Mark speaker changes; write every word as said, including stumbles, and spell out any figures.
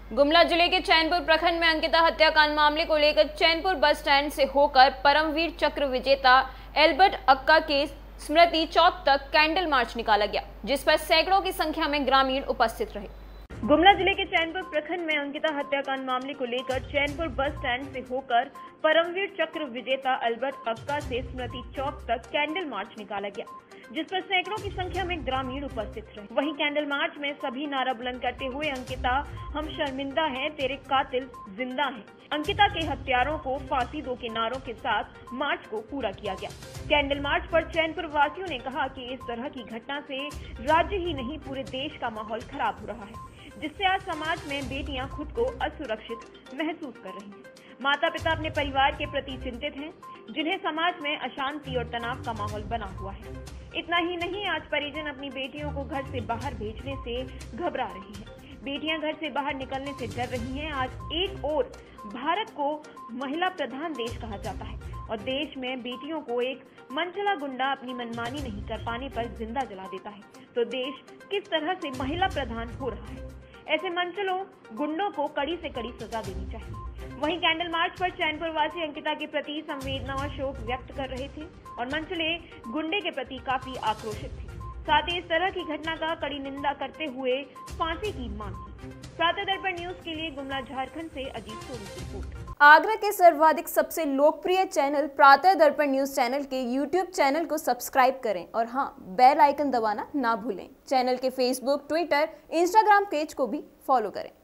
Speaker 1: गुमला जिले के चैनपुर प्रखंड में अंकिता हत्याकांड मामले को लेकर चैनपुर बस स्टैंड से होकर परमवीर चक्र विजेता एल्बर्ट अक्का के स्मृति चौक तक कैंडल मार्च निकाला गया, जिस पर सैकड़ों की संख्या में ग्रामीण उपस्थित रहे। गुमला जिले के चैनपुर प्रखंड में अंकिता हत्याकांड मामले को लेकर चैनपुर बस स्टैंड से होकर परमवीर चक्र विजेता एल्बर्ट अक्का से स्मृति चौक तक कैंडल मार्च निकाला गया, जिस पर सैकड़ों की संख्या में ग्रामीण उपस्थित रहे। वहीं कैंडल मार्च में सभी नारा बुलंद करते हुए अंकिता हम शर्मिंदा हैं, तेरे कातिल जिंदा हैं, अंकिता के हत्यारों को फांसी दो के नारों के साथ मार्च को पूरा किया गया। कैंडल मार्च पर चैनपुर वासियों ने कहा कि इस तरह की घटना से राज्य ही नहीं पूरे देश का माहौल खराब हो रहा है, जिससे आज समाज में बेटियां खुद को असुरक्षित महसूस कर रही हैं। माता पिता अपने परिवार के प्रति चिंतित हैं, जिन्हें समाज में अशांति और तनाव का माहौल बना हुआ है। इतना ही नहीं, आज परिजन अपनी बेटियों को घर से बाहर भेजने से घबरा रही हैं। बेटियां घर से बाहर निकलने से डर रही हैं। आज एक ओर भारत को महिला प्रधान देश कहा जाता है और देश में बेटियों को एक मनचला गुंडा अपनी मनमानी नहीं कर पाने पर जिंदा जला देता है, तो देश किस तरह से महिला प्रधान हो रहा है। ऐसे मनचलों गुंडों को कड़ी से कड़ी सजा देनी चाहिए। वहीं कैंडल मार्च पर चैनपुर वासी अंकिता के प्रति संवेदना और शोक व्यक्त कर रहे थे और मनचले गुंडे के प्रति काफी आक्रोशित थे। साथ ही इस तरह की घटना का कड़ी निंदा करते हुए फांसी की मांग की। प्रातः दर्पण न्यूज के लिए गुमला झारखंड से अजीत सोनी की रिपोर्ट।
Speaker 2: आगरा के सर्वाधिक सबसे लोकप्रिय channel Pratah Darpan news channel के यूट्यूब चैनल को सब्सक्राइब करें और हाँ, बेल आइकन दबाना ना भूलें। चैनल के फेसबुक, ट्विटर, इंस्टाग्राम पेज को भी फॉलो करें।